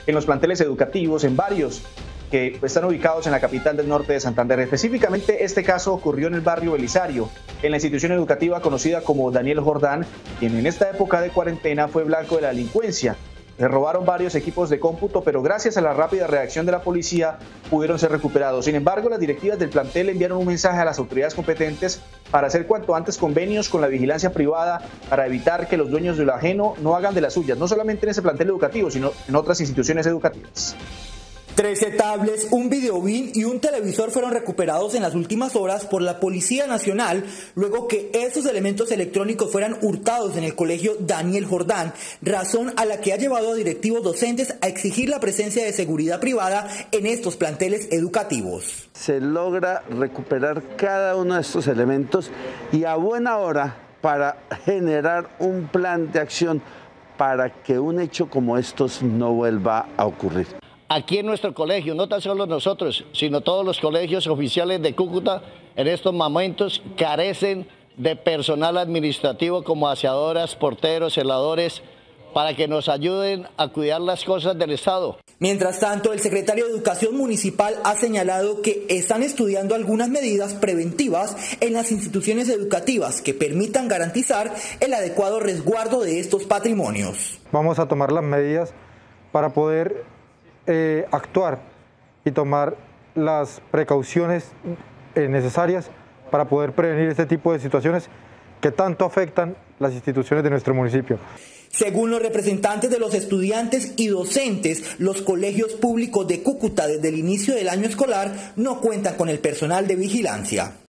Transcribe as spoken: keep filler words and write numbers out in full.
en los planteles educativos, en varios que están ubicados en la capital del norte de Santander. Específicamente este caso ocurrió en el barrio Belisario, en la institución educativa conocida como Daniel Jordán, quien en esta época de cuarentena fue blanco de la delincuencia. Le robaron varios equipos de cómputo, pero gracias a la rápida reacción de la policía pudieron ser recuperados. Sin embargo, las directivas del plantel enviaron un mensaje a las autoridades competentes para hacer cuanto antes convenios con la vigilancia privada para evitar que los dueños de lo ajeno no hagan de las suyas, no solamente en ese plantel educativo, sino en otras instituciones educativas. Trece tablets, un videobin y un televisor fueron recuperados en las últimas horas por la Policía Nacional luego que esos elementos electrónicos fueran hurtados en el colegio Daniel Jordán, razón a la que ha llevado a directivos docentes a exigir la presencia de seguridad privada en estos planteles educativos. Se logra recuperar cada uno de estos elementos y a buena hora para generar un plan de acción para que un hecho como estos no vuelva a ocurrir. Aquí en nuestro colegio, no tan solo nosotros, sino todos los colegios oficiales de Cúcuta en estos momentos carecen de personal administrativo como aseadoras, porteros, celadores, para que nos ayuden a cuidar las cosas del Estado. Mientras tanto, el secretario de Educación Municipal ha señalado que están estudiando algunas medidas preventivas en las instituciones educativas que permitan garantizar el adecuado resguardo de estos patrimonios. Vamos a tomar las medidas para poder Eh, actuar y tomar las precauciones eh, necesarias para poder prevenir este tipo de situaciones que tanto afectan las instituciones de nuestro municipio. Según los representantes de los estudiantes y docentes, los colegios públicos de Cúcuta desde el inicio del año escolar no cuentan con el personal de vigilancia.